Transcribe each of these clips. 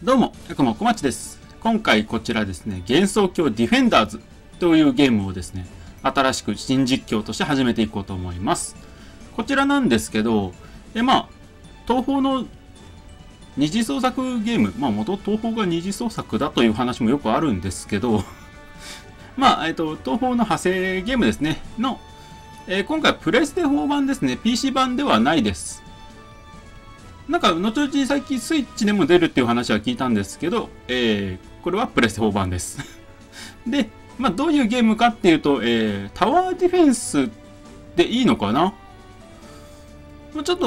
どうも、ヤクモこまちです。今回こちらですね、幻想郷ディフェンダーズというゲームをですね、新しく新実況として始めていこうと思います。こちらなんですけど、東宝の二次創作ゲーム、元東宝が二次創作だという話もよくあるんですけど、東宝の派生ゲームですね、今回プレステ4版ですね、PC 版ではないです。後々に最近スイッチでも出るっていう話は聞いたんですけど、これはプレステ4版です。で、どういうゲームかっていうと、タワーディフェンスでいいのかな？ちょっと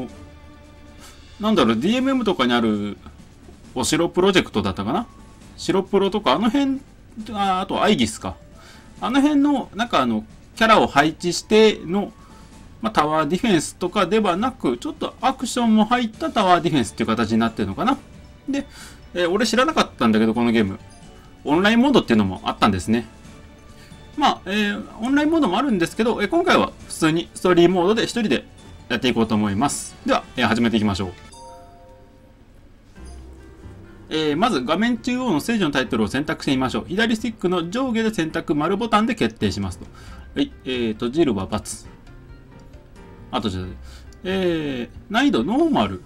DMM とかにあるお城プロジェクトだったかな？城プロとか、あの辺、あとアイギスか。あの辺の、キャラを配置しての、タワーディフェンスとかではなく、ちょっとアクションも入ったタワーディフェンスっていう形になってるのかな。で、俺知らなかったんだけど、このゲーム。オンラインモードっていうのもあったんですね。オンラインモードもあるんですけど、今回は普通にストーリーモードで一人でやっていこうと思います。では、始めていきましょう。まず画面中央のステージのタイトルを選択してみましょう。左スティックの上下で選択丸ボタンで決定しますと。はい、閉じるは×。あとじゃ難易度ノーマル。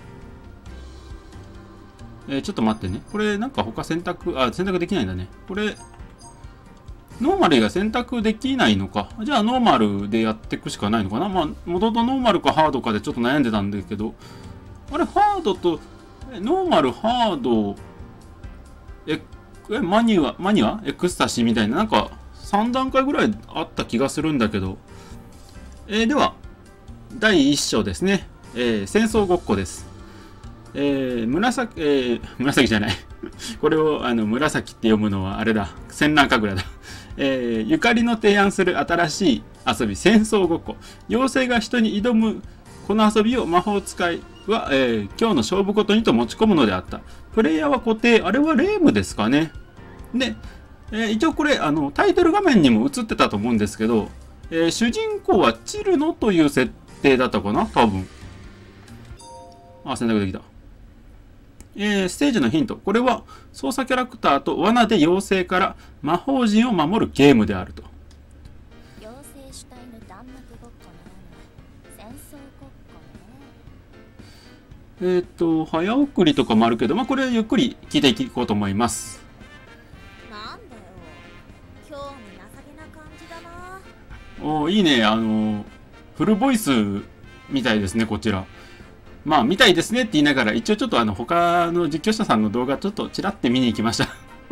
ちょっと待ってね。これ他選択できないんだね。これ、ノーマルが選択できないのか。じゃあノーマルでやっていくしかないのかな。元々ノーマルかハードかでちょっと悩んでたんだけど、あれ、ハードと、ノーマル、ハード、マニュアエクスタシーみたいな、3段階ぐらいあった気がするんだけど。では、第1章ですね。戦争ごっこです。紫じゃない。これを紫って読むのはあれだ。戦乱神楽だ。ゆかりの提案する新しい遊び、戦争ごっこ。妖精が人に挑むこの遊びを魔法使いは、今日の勝負ごとにと持ち込むのであった。プレイヤーは固定。あれはレームですかね。で、一応これタイトル画面にも映ってたと思うんですけど、主人公はチルノという設定だったかな多分。選択できた。ステージのヒント。これは操作キャラクターと罠で妖精から魔法陣を守るゲームであると。 妖精主体の弾幕ごっこならぬ戦争ごっこね。 早送りとかもあるけど、これゆっくり聞いていこうと思います。 なんだよ。興味なさげな感じだな。 いいね。フルボイスみたいですね、こちら。みたいですねって言いながら、一応ちょっと他の実況者さんの動画ちょっとちらって見に行きました。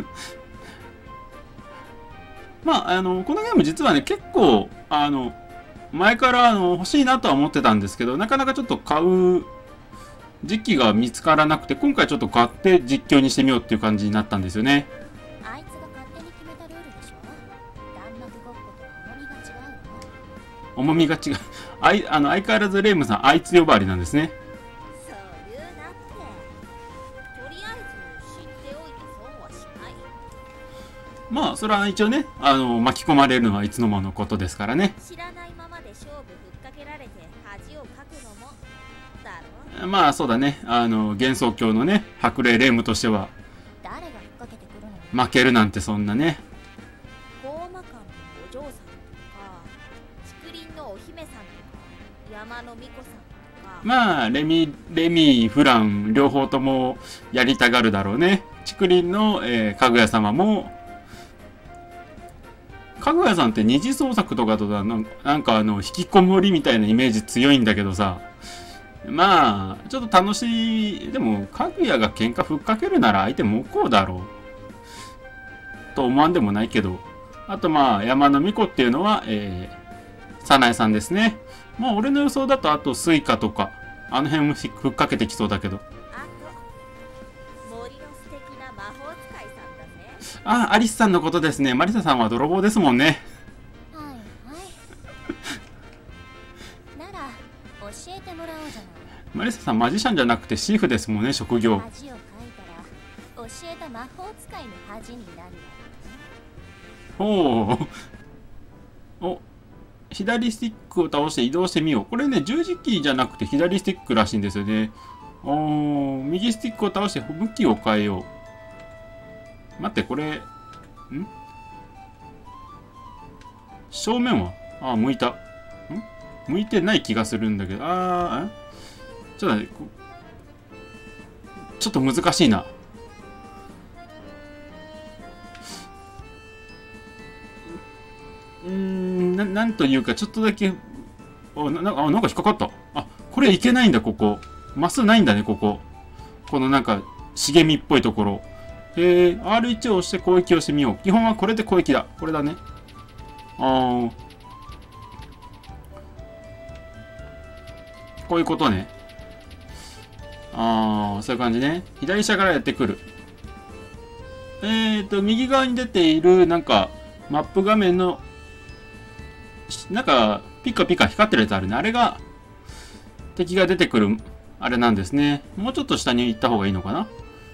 このゲーム実はね、結構、前から欲しいなとは思ってたんですけど、なかなかちょっと買う時期が見つからなくて、今回ちょっと買って実況にしてみようっていう感じになったんですよね。 あいつが勝手に決めたルールでしょ。弾幕ごっこと重みが違うの。 重みが違う。相変わらずレイムさん、あいつ呼ばわりなんですね。 そう言うなって。とりあえず知っておいて損はしない。 それは一応ね、巻き込まれるのはいつの間のことですからね。 知らないままで勝負ふっかけられて恥をかくのもだろ。 そうだね。幻想郷のね、白麗レイムとしては、 誰がふっかけてくるの。 負けるなんてそんなね。 高魔館のお嬢さんとか、竹林のお姫さんとか、山の巫女さんとか。 レミ、フラン、両方ともやりたがるだろうね。竹林の、かぐや様も、かぐやさんって二次創作とかと引きこもりみたいなイメージ強いんだけどさ。ちょっと楽しい。でも、かぐやが喧嘩ふっかけるなら相手もこうだろう。と思わんでもないけど。あと山の巫女っていうのは、早苗さんですね。俺の予想だと、あとスイカとか、あの辺もふっかけてきそうだけど。 あと、森の素敵な魔法使いさんだね。 アリスさんのことですね。マリサさんは泥棒ですもんね。 はいはい。なら、教えてもらおうじゃない。 マリサさんマジシャンじゃなくてシーフですもんね、職業。 恥をかいたら、教えた魔法使いの恥になるわ。左スティックを倒して移動してみよう。これね、十字キーじゃなくて左スティックらしいんですよね。 右スティックを倒して向きを変えよう。待って、これ、正面は向いた。向いてない気がするんだけど、ちょっと待って、ちょっと難しいな。なんというか、ちょっとだけ、なんか引っかかった。これいけないんだ、ここ。マスないんだね、ここ。このなんか、茂みっぽいところ。R1 を押して攻撃をしてみよう。基本はこれで攻撃だ。これだね。こういうことね。そういう感じね。左下からやってくる。右側に出ている、なんか、マップ画面の、なんか、ピカピカ光ってるやつあるね。あれが、敵が出てくる、あれなんですね。もうちょっと下に行った方がいいのかな。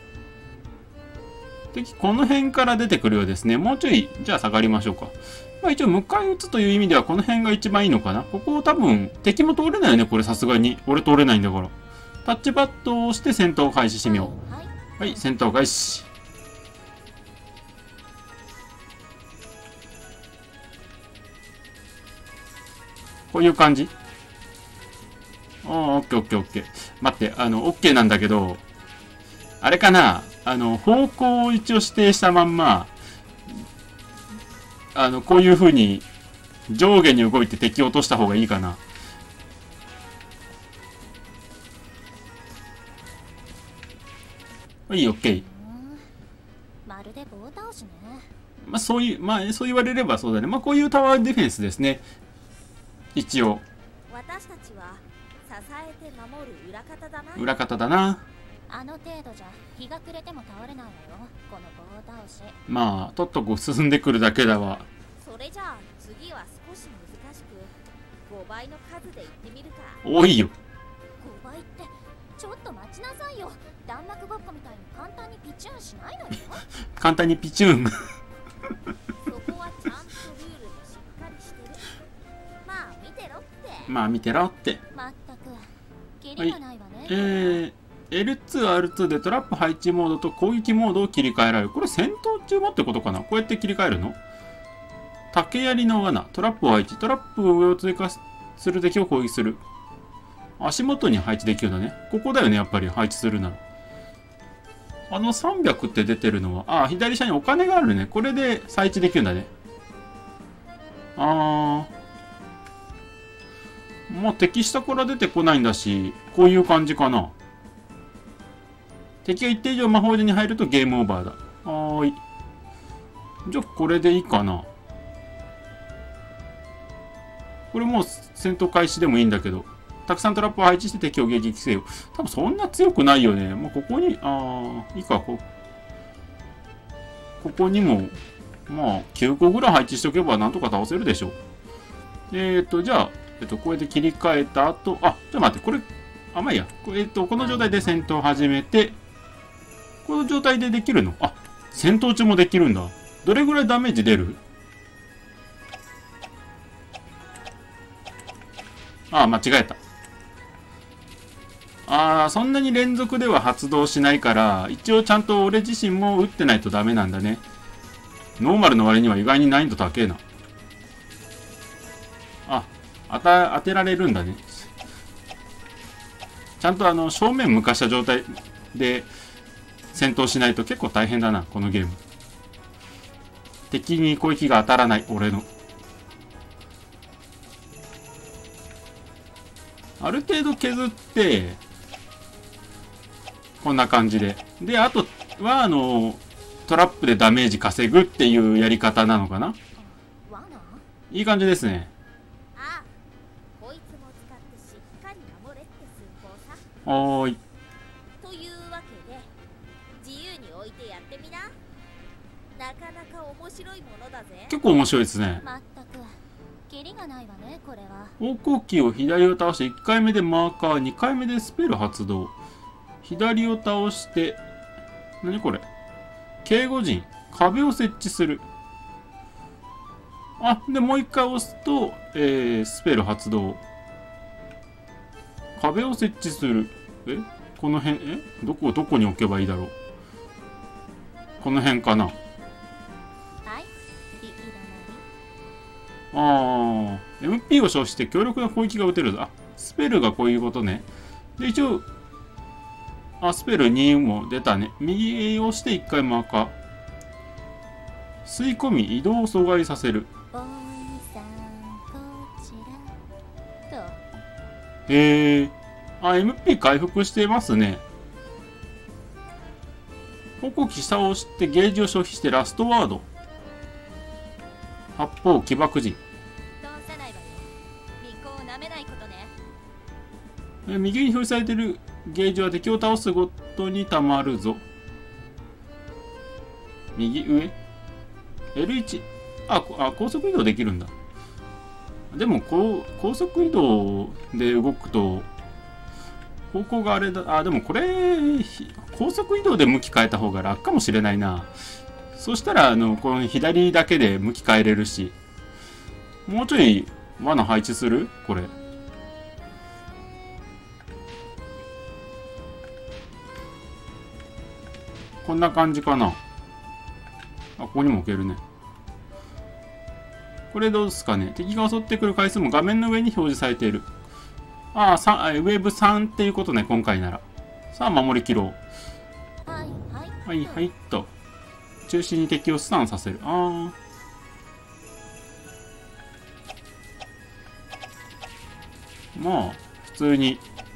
敵、この辺から出てくるようですね。もうちょい、じゃあ下がりましょうか。一応、迎え撃つという意味では、この辺が一番いいのかな。ここ多分、敵も通れないよね、これさすがに。俺通れないんだから。タッチパッドを押して戦闘を開始してみよう。はい、戦闘開始。こういう感じ？オッケーオッケーオッケー。待って、オッケーなんだけど、あれかな、方向を一応指定したまんま、こういう風に上下に動いて敵を落とした方がいいかな。はい、オッケー。 まるで棒倒しね。 そう言われればそうだね。こういうタワーディフェンスですね。一応。 私たちは支えて守る裏方だな。 裏方だな。 あの程度じゃ日が暮れても倒れないわよ。この棒倒し。 とっとこ進んでくるだけだわ。 それじゃあ次は少し難しく5倍の数で行ってみるか。 多いよ。 5倍ってちょっと待ちなさいよ。弾幕ごっこみたいに簡単にピチューンしないのよ。 簡単にピチューン。 そこはちゃんとルールもしっかりしてる。見てろって。 まったくキリがないわね。 L2、R2 でトラップ配置モードと攻撃モードを切り替えられる。これ戦闘中もってことかな。こうやって切り替えるの？竹槍の罠。トラップを配置。トラップを上を追加する敵を攻撃する。足元に配置できるんだね。ここだよね、やっぱり配置するなら。300って出てるのは、左下にお金があるね。これで配置できるんだね。もう敵下から出てこないんだし、こういう感じかな。敵が一定以上魔法陣に入るとゲームオーバーだ。じゃあこれでいいかな。これもう戦闘開始でもいいんだけど、たくさんトラップを配置して敵を迎撃せよ。多分そんな強くないよね。もうここに、いいか、ここにも、9個ぐらい配置しておけばなんとか倒せるでしょ。じゃあ、これで切り替えた後、ちょっと待って、これ、まあいいや。この状態で戦闘を始めて、この状態でできるの？戦闘中もできるんだ。どれぐらいダメージ出る？間違えた。そんなに連続では発動しないから、一応ちゃんと俺自身も打ってないとダメなんだね。ノーマルの割には意外に難易度高えな。当てられるんだね。ちゃんと正面向かした状態で戦闘しないと結構大変だな、このゲーム。敵に攻撃が当たらない、俺の。ある程度削って、こんな感じで。で、あとは、トラップでダメージ稼ぐっていうやり方なのかな？いい感じですね。 こいつも使ってしっかり守れって寸法さ。 というわけで、自由に置いてやってみな。なかなか面白いものだぜ。 結構面白いですね。 まったくキリがないわね、これは。 方向キーを左を倒して1回目でマーカー、2回目でスペル発動。左を倒して、何これ？警護陣、壁を設置する。で、もう1回押すと、スペル発動。壁を設置する。 この辺、どこに置けばいいだろう。この辺かな。MP を消費して強力な攻撃が打てるぞ。あ、スペルがこういうことね。で、一応、スペル2も出たね。右を押して1回も赤。吸い込み、移動を阻害させる。MP 回復してますね。矛機下を押してゲージを消費してラストワード。発砲起爆陣。右に表示されているゲージは敵を倒すごとにたまるぞ。右上 L1。高速移動できるんだ。でも高速移動で動くと方向があれだ。でもこれ高速移動で向き変えた方が楽かもしれないな。そしたらこの左だけで向き変えれるし、もうちょい罠配置するこれ。こんな感じかな。ここにも置けるね。これどうですかね。敵が襲ってくる回数も画面の上に表示されている。ウェブ3っていうことね、今回なら。さあ、守り切ろう。はいはいっと。中心に敵をスタンさせる。まあ、普通に。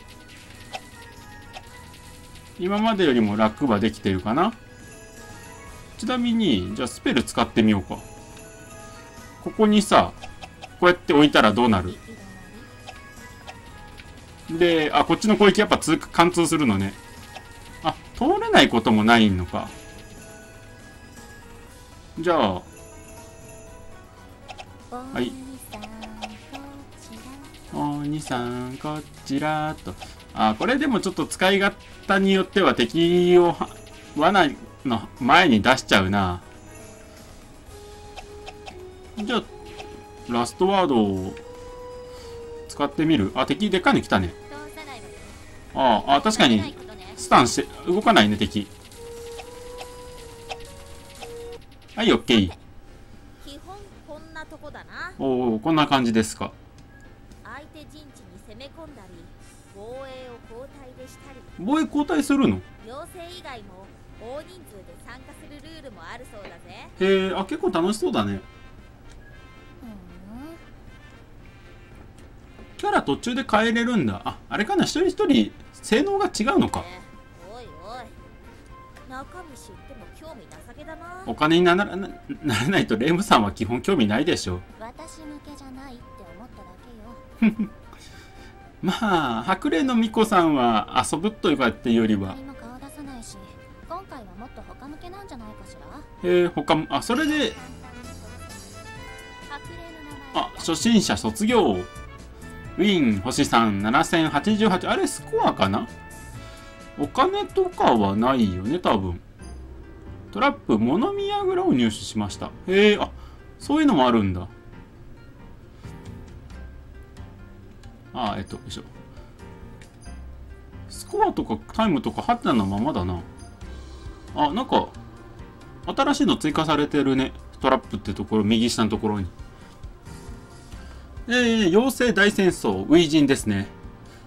今までよりも楽はできてるかな。ちなみに、じゃあスペル使ってみようか。ここにさ、こうやって置いたらどうなる？で、こっちの攻撃やっぱ貫通するのね。通れないこともないのか。じゃあ、はい。お兄さん、こちらと。これでもちょっと使い方によっては敵を罠の前に出しちゃうな。じゃあ、ラストワードを使ってみる。敵でかいの来たね。確かに、スタンして、動かないね、敵。はい、オッケー。 基本こんなとこだな。 こんな感じですか。 相手陣地に攻め込んだり、防衛を交代でしたり。 防衛交代するの？ 妖精以外も大人数で参加するルールもあるそうだぜ。 へえ、結構楽しそうだね。キャラ途中で変えれるんだ。あれかな、一人一人性能が違うのか。 おいおい、中身知っても興味なさげだな。 お金にならないとレイムさんは基本興味ないでしょ。 私向けじゃないって思っただけよ。 まあ白麗の巫女さんは遊ぶというかっていうよりは、 今顔出さないし、今回はもっと他向けなんじゃないかしら。 他もそれで初心者卒業ウィン星3 7088。あれスコアかな。お金とかはないよね多分。トラップモノミヤグラを入手しました。そういうのもあるんだ。よいしょ。スコアとかタイムとかハテナのままだな。なんか新しいの追加されてるね。トラップってところ、右下のところに。妖精大戦争ウィジンですね。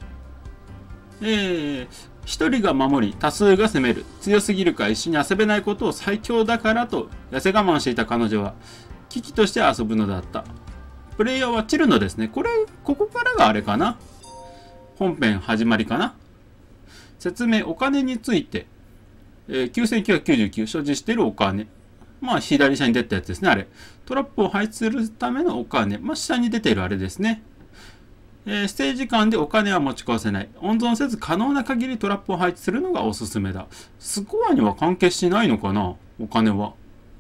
一人が守り多数が攻める。強すぎるか一緒に遊べないことを最強だからと痩せ我慢していた彼女は危機として遊ぶのだった。プレイヤーはチルノですね。ここからがあれかな。本編始まりかな。説明。お金について、9999所持しているお金。左下に出たやつですね、あれ。トラップを配置するためのお金。下に出ているあれですね。ステージ間でお金は持ち越せない。温存せず可能な限りトラップを配置するのがおすすめだ。スコアには関係しないのかな、お金は。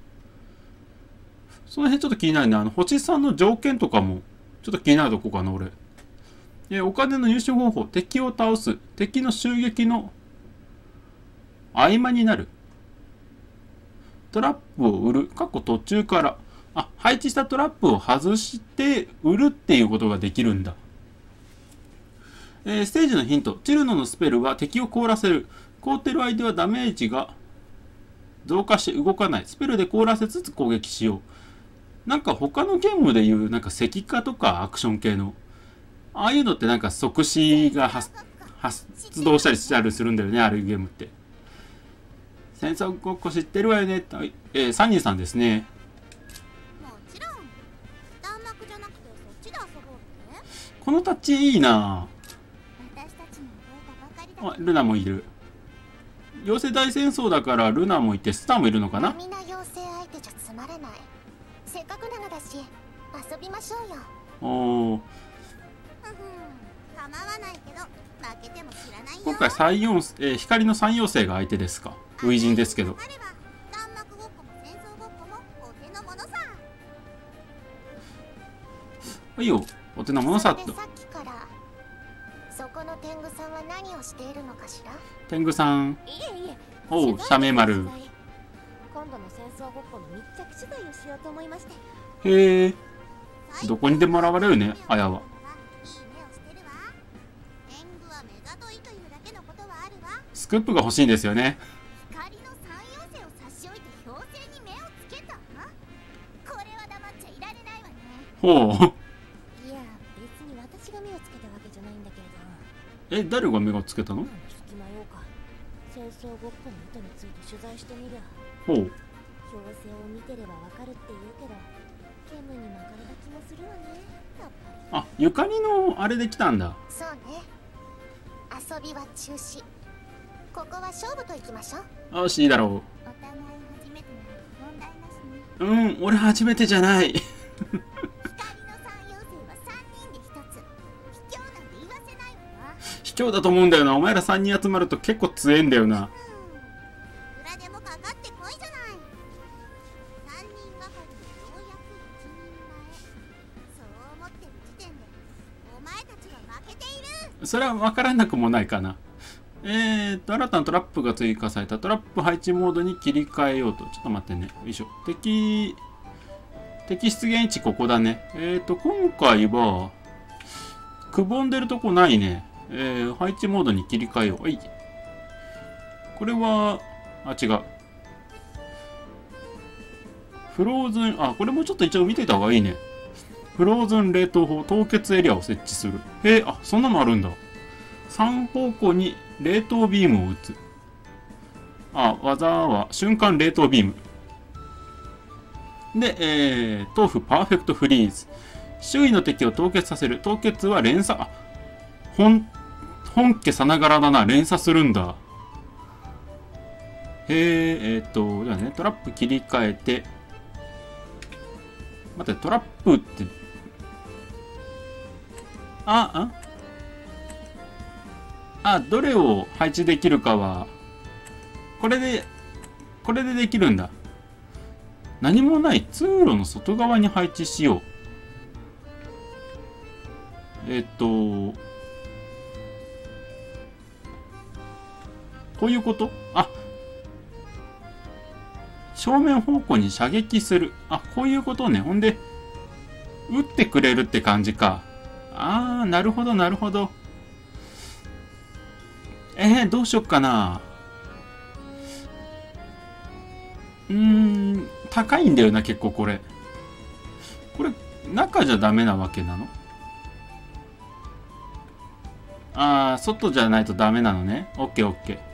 その辺ちょっと気になるね。星3の条件とかも、ちょっと気になるとこかな、俺。お金の入手方法。敵を倒す。敵の襲撃の合間になる。トラップを売る。途中から。配置したトラップを外して売るっていうことができるんだ。 ステージのヒント。チルノのスペルは敵を凍らせる。凍ってる相手はダメージが増加して動かない。スペルで凍らせつつ攻撃しよう。なんか他のゲームでいうなんか石化とかアクション系のああいうのってなんか即死が発動したりしたりするんだよね、あるゲームって。戦争ごっこ知ってるわよね。サニーさんですね。 もちろん弾幕じゃなくてそっちで遊ぼうって。 このタッチいいな。 私たちも覚えたばかりだ。 あ、ルナもいる。妖精大戦争だからルナもいてスターもいるのかな。 みんな妖精相手じゃつまらない。せっかくなのだし遊びましょうよ。 おー、 構わないけど負けても知らないよ。 今回光の三妖精が相手ですか。初陣ですけど。 あれば弾幕ごっこも戦争ごっこもお手の物さ。 いいよ、お手の物さっと。 それでさっきからそこの天狗さんは何をしているのかしら。 天狗さん。 いえいえ。 おう、写メ丸。 今度の戦争ごっこの密着取材をしようと思いまして。 へえ、どこにでも現れるね、あやは。スクープが欲しいんですよね。 光の三妖精を差し置いて妖精に目をつけた。これは黙っちゃいられないわね。 ほう。 いや、別に私が目をつけたわけじゃないんだけれど。 誰が目をつけたの？ 隙間ようか。戦争ごっこの意図について取材してみりゃ。 ほう。 妖精を見てればわかるって言うけど、ケムに巻かれた気もするわね。やっぱり。 あ、ゆかりのあれで来たんだ。 そうね。遊びは中止。ここは勝負といきましょう。 よし、いいだろお互い初めてなら問題なしね。 う。俺初めてじゃない。 光の三妖精は3人で1つ。卑怯なんて言わせないわな。 卑怯だと思うんだよな。お前ら3人集まると結構強えんだよな。 いくらでもかかってこいじゃない。3人がかりでようやく1人前。そう思ってる時点でお前たちは負けている。 それは分からなくもないかな。新たなトラップが追加された。トラップ配置モードに切り替えようと。ちょっと待ってね。よいしょ。敵出現位置ここだね。今回は、くぼんでるとこないね。配置モードに切り替えよう。はい。これは、あ、違う。フローズン、あ、これもちょっと一応見てた方がいいね。フローズン冷凍法凍結エリアを設置する。あ、そんなのあるんだ。3方向に冷凍ビームを撃つ。あ、技は瞬間冷凍ビーム。で、豆腐パーフェクトフリーズ。周囲の敵を凍結させる。凍結は連鎖。あ、本家さながらだな。連鎖するんだ。じゃあね、トラップ切り替えて。待って、トラップって、どれを配置できるかは、これでできるんだ。何もない通路の外側に配置しよう。こういうこと？あ、正面方向に射撃する。あ、こういうことね。ほんで、撃ってくれるって感じか。なるほど、なるほど。どうしよっかな。高いんだよな、結構これ。これ、中じゃダメなわけなの？外じゃないとダメなのね。オッケーオッケ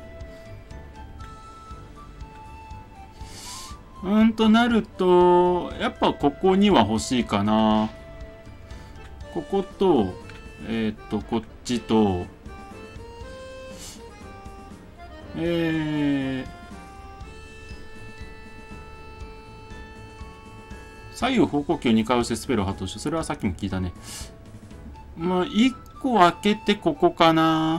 ー。となると、やっぱここには欲しいかな。ここと、こっちと、左右方向球2回押してスペルを発動して、それはさっきも聞いたね。まあ、1個開けてここかな。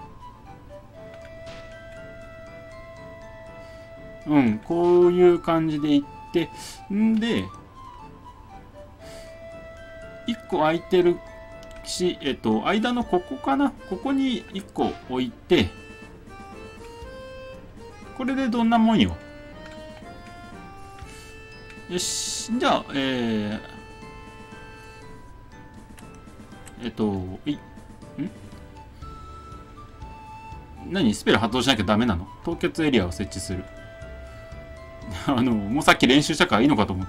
こういう感じでいって、んで、1個空いてるし、間のここかな。ここに1個置いて、これでどんなもんよ。よし。じゃあ、 何スペル発動しなきゃダメなの？凍結エリアを設置する。もうさっき練習したからいいのかと思った。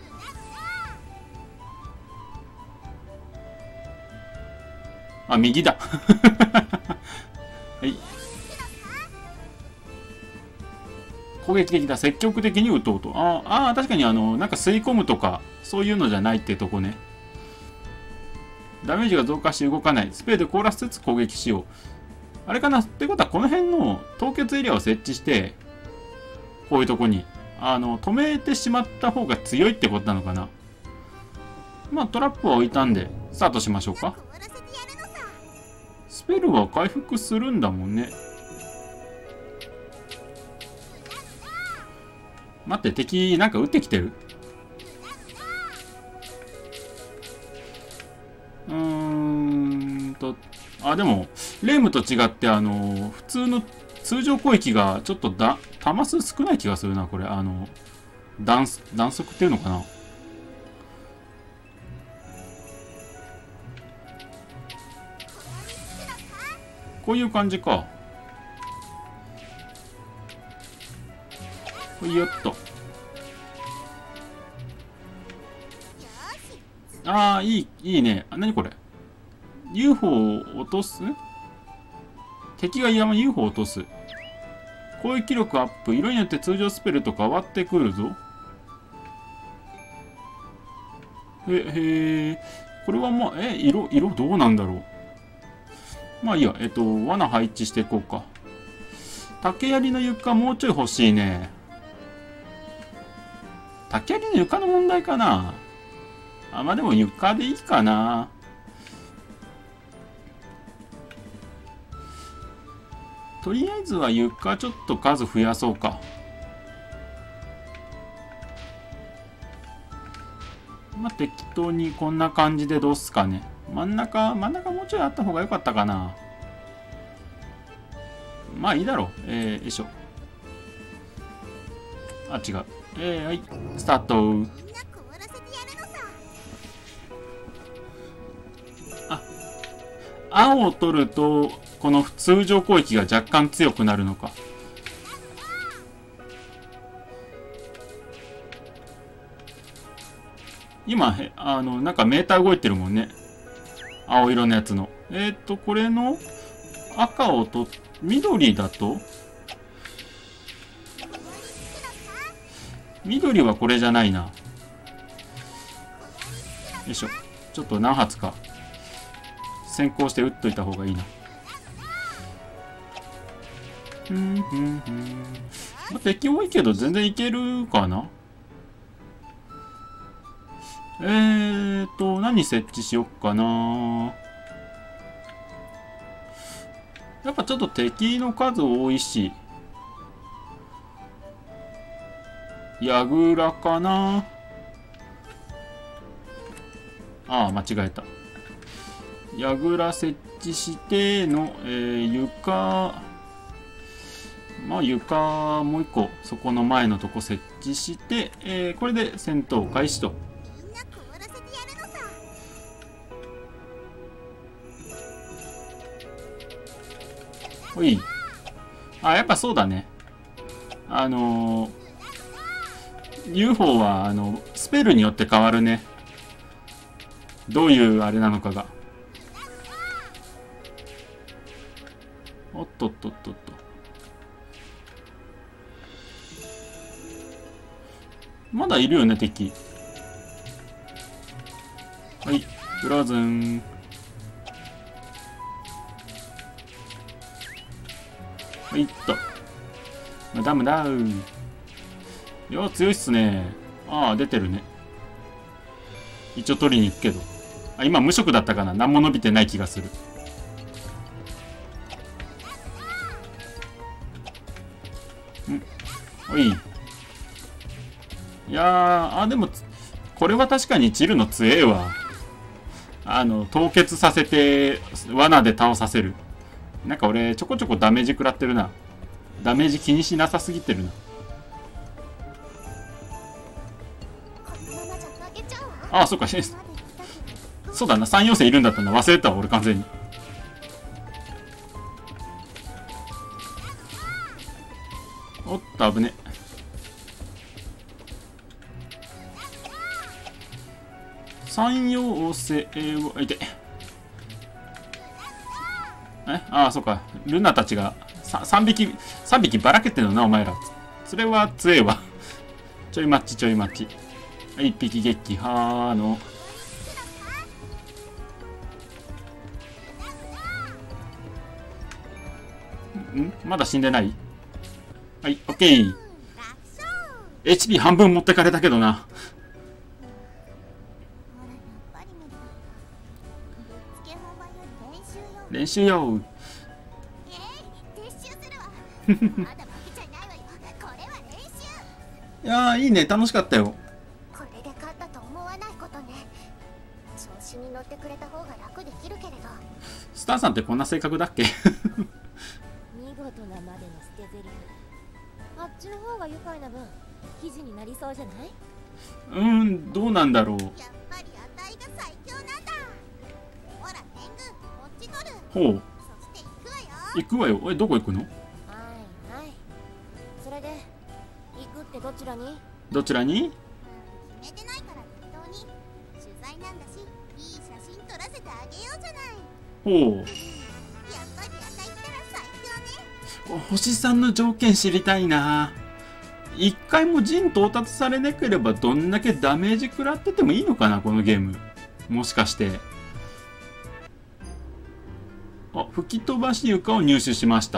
あ、右だ。はい。攻撃的だ。積極的に打とうと。確かになんか吸い込むとか、そういうのじゃないってとこね。ダメージが増加して動かない。スペルで凍らせつつ攻撃しよう。あれかなってことは、この辺の凍結エリアを設置して、こういうとこに、止めてしまった方が強いってことなのかな。まあ、トラップは置いたんで、スタートしましょうか。スペルは回復するんだもんね。待って、敵なんか撃ってきてる？でも、レームと違って、普通の通常攻撃がちょっと弾数少ない気がするな、これ。弾速っていうのかな。こういう感じか。よっと。いいね。何これ。UFO を落とす？敵が山に UFO を落とす。攻撃力アップ。色によって通常スペルと変わってくるぞ。これはまあ、色どうなんだろう。まあいいや。罠配置していこうか。竹槍の床もうちょい欲しいね。竹槍の床の問題かな。まあでも床でいいかな。とりあえずは床ちょっと数増やそうか。まあ適当にこんな感じでどうすかね。真ん中もうちょいあった方が良かったかな。まあいいだろう。よいしょ。違う。はい、スタート。青を取ると、この通常攻撃が若干強くなるのか。今、なんかメーター動いてるもんね。青色のやつの。これの赤をと、緑だと緑はこれじゃないな。よいしょ。ちょっと何発か先行して撃っといた方がいいな。敵多いけど全然いけるかな。何設置しよっかな。やっぱちょっと敵の数多いし、矢倉かな。間違えた。矢倉設置しての、床、まあ床もう一個そこの前のとこ設置して、これで戦闘開始と。ほい。やっぱそうだね。UFO はスペルによって変わるね。どういうあれなのかが。おっとっとっとっと。まだいるよね、敵。はい、フローズン。はいっと。無駄無駄。強いっすね。出てるね。一応取りに行くけど。今無色だったかな。何も伸びてない気がする。おい。いやー、でも、これは確かにチルの強えわ。凍結させて、罠で倒させる。なんか俺、ちょこちょこダメージ食らってるな。ダメージ気にしなさすぎてるな。そっか。そうだな、3妖精いるんだったな。忘れたわ、俺完全に。 おっと危ね。三陽星をいて。ああ、そうか。ルナたちが3匹ばらけてるのな、お前ら。それは強えわ。ちょい待ちちょい待ち。1匹撃破の。まだ死んでない？はい、オッケー。HP 半分持ってかれたけどな。練習よ。いやー、いいね、楽しかったよ。 これで勝ったと思わないことね。調子に乗ってくれた方が楽できるけれど。 スターさんってこんな性格だっけ？ 見事なまでの捨て台詞。あっちの方が愉快な分記事になりそうじゃない？ どうなんだろう。 やっぱりあたいが最強なんだ。ほら天狗、こっち取る。 ほう。 そして行くわよ。 行くわよ。どこ行くの？ はいはい。それで行くってどちらに？ どちらに？ 決めてないから適当に。取材なんだし、いい写真撮らせてあげようじゃない。 ほう。 やっぱりあたいったら最強ね。 星さんの条件知りたいな。一回も陣到達されなければどんだけダメージ食らっててもいいのかな、このゲーム。もしかして。あ、吹き飛ばし床を入手しました。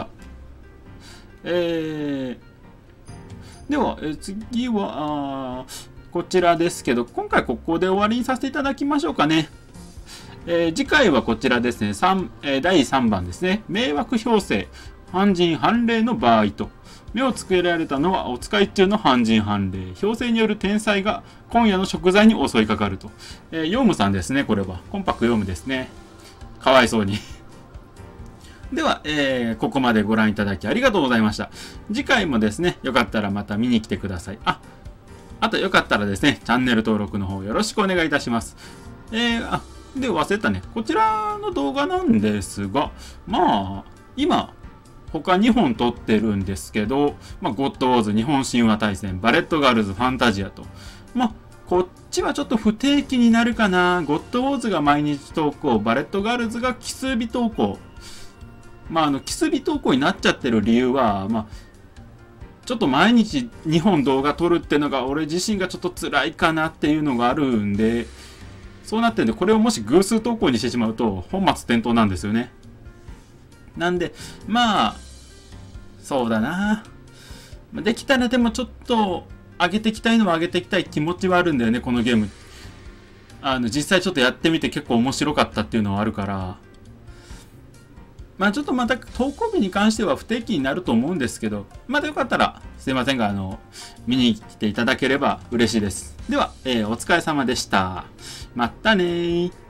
では、次はこちらですけど、今回ここで終わりにさせていただきましょうかね。次回はこちらですね、第3番ですね。迷惑強制、犯人判例の場合と。目をつけられたのはお使い中の犯人判例。強制による天災が今夜の食材に襲いかかると。ヨウムさんですね、これは。コンパクヨウムですね。かわいそうに。では、ここまでご覧いただきありがとうございました。次回もですね、よかったらまた見に来てください。あとよかったらですね、チャンネル登録の方よろしくお願いいたします。で、忘れたね。こちらの動画なんですが、まあ、今、他2本撮ってるんですけど、ゴッドウォーズ日本神話大戦、バレットガールズファンタジアと。こっちはちょっと不定期になるかな。ゴッドウォーズが毎日投稿、バレットガールズが奇数日投稿。奇数日投稿になっちゃってる理由は、ちょっと毎日2本動画撮るってのが俺自身がちょっと辛いかなっていうのがあるんで、そうなってるんで、これをもし偶数投稿にしてしまうと本末転倒なんですよね。なんで、そうだな。できたらでもちょっと上げていきたいのは上げていきたい気持ちはあるんだよね、このゲーム。実際ちょっとやってみて結構面白かったっていうのはあるから。ちょっとまた投稿日に関しては不定期になると思うんですけど、またよかったらすいませんが、見に来ていただければ嬉しいです。では、お疲れ様でした。またねー。